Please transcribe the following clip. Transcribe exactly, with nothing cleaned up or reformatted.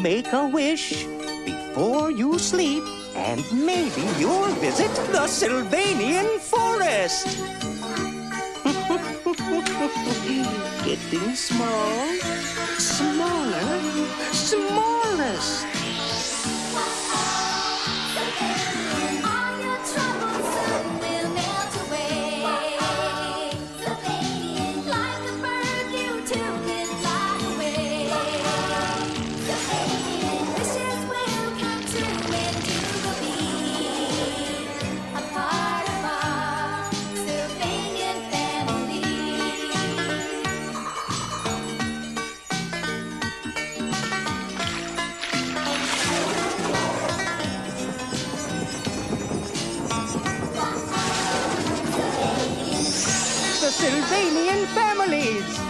make a wish before you sleep, and maybe you'll visit the Sylvanian forest. Getting small, smaller, smallest. All your troubles soon will melt away. Sylvanian, like a bird, you too can fly away. Sylvanian wishes will come true, and you will be a part of our Sylvanian family. The Sylvanian Families.